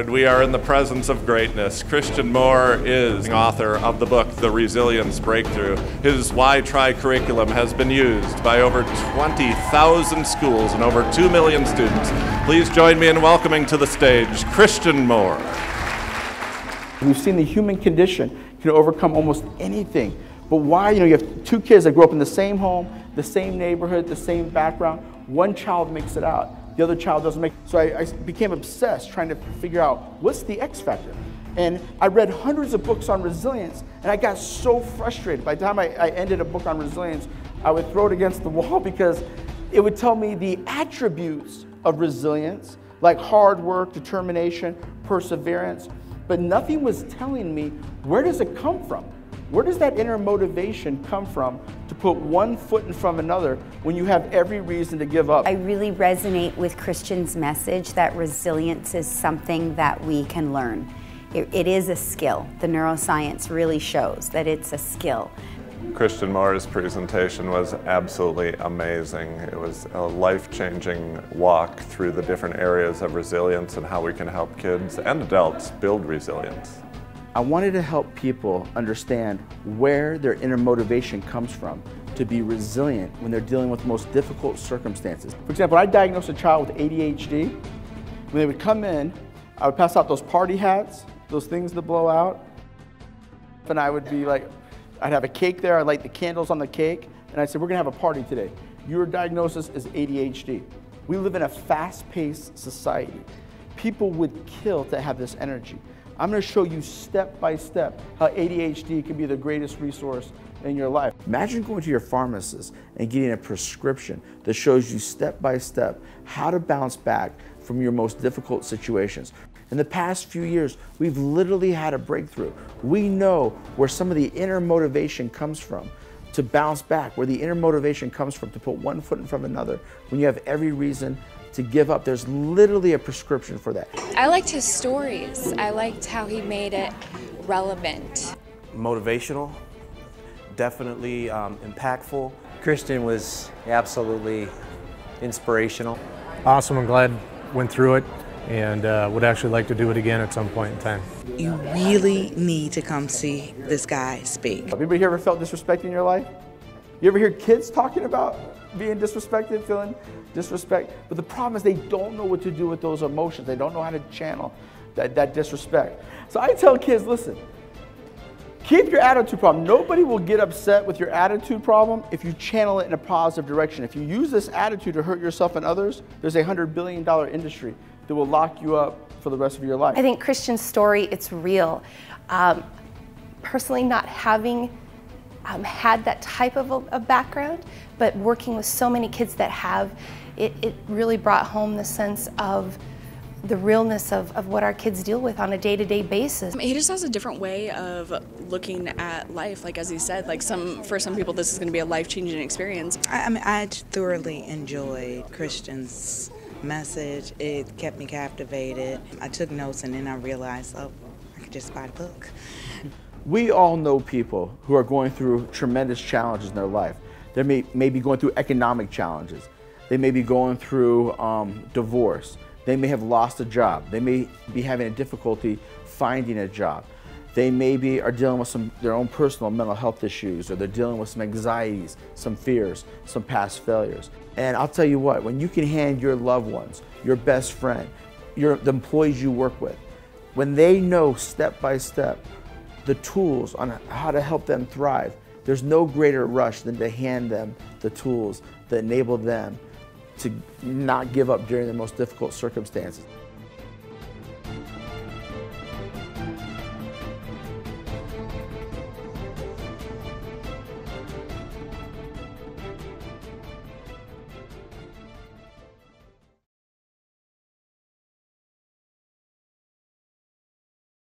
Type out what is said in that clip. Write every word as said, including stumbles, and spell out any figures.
we are in the presence of greatness. Christian Moore is the author of the book, The Resilience Breakthrough. His WhyTry curriculum has been used by over twenty thousand schools and over two million students. Please join me in welcoming to the stage, Christian Moore. We've seen the human condition can overcome almost anything. But why? You know, you have two kids that grew up in the same home, the same neighborhood, the same background. One child makes it out, the other child doesn't make it. So I, I became obsessed trying to figure out what's the X factor. And I read hundreds of books on resilience, and I got so frustrated. By the time I, I ended a book on resilience, I would throw it against the wall because it would tell me the attributes of resilience, like hard work, determination, perseverance, but nothing was telling me, where does it come from? Where does that inner motivation come from to put one foot in front of another when you have every reason to give up? I really resonate with Christian's message that resilience is something that we can learn. It, it is a skill. The neuroscience really shows that it's a skill. Christian Moore's presentation was absolutely amazing. It was a life-changing walk through the different areas of resilience and how we can help kids and adults build resilience. I wanted to help people understand where their inner motivation comes from to be resilient when they're dealing with the most difficult circumstances. For example, I diagnosed a child with A D H D. When they would come in, I would pass out those party hats, those things that blow out, and I would be like, I'd have a cake there, I'd light the candles on the cake, and I said, we're gonna have a party today. Your diagnosis is A D H D. We live in a fast-paced society. People would kill to have this energy. I'm going to show you step by step how A D H D can be the greatest resource in your life. Imagine going to your pharmacist and getting a prescription that shows you step by step how to bounce back from your most difficult situations. In the past few years, we've literally had a breakthrough. We know where some of the inner motivation comes from to bounce back, where the inner motivation comes from to put one foot in front of another when you have every reason to give up. There's literally a prescription for that. I liked his stories. I liked how he made it relevant. Motivational, definitely um, impactful. Christian was absolutely inspirational. Awesome, I'm glad went through it and uh, would actually like to do it again at some point in time. You really need to come see this guy speak. Have anybody here ever felt disrespect in your life? You ever hear kids talking about being disrespected, feeling disrespect? But the problem is they don't know what to do with those emotions. They don't know how to channel that, that disrespect. So I tell kids, listen, keep your attitude problem. Nobody will get upset with your attitude problem if you channel it in a positive direction. If you use this attitude to hurt yourself and others, there's a one hundred billion dollar industry that will lock you up for the rest of your life. I think Christian's story, it's real. Um, personally, not having Um, had that type of a, a background, but working with so many kids that have, it, it really brought home the sense of the realness of, of what our kids deal with on a day-to-day basis. He just has a different way of looking at life. Like, as he said, like some for some people this is going to be a life-changing experience. I, I mean, I thoroughly enjoyed Christian's message. It kept me captivated. I took notes and then I realized, oh, I could just buy the book. We all know people who are going through tremendous challenges in their life. They may, may be going through economic challenges. They may be going through um, divorce. They may have lost a job. They may be having a difficulty finding a job. They maybe are dealing with some their own personal mental health issues, or they're dealing with some anxieties, some fears, some past failures. And I'll tell you what, when you can hand your loved ones, your best friend, your, the employees you work with, when they know step by step the tools on how to help them thrive, there's no greater rush than to hand them the tools that enable them to not give up during the most difficult circumstances.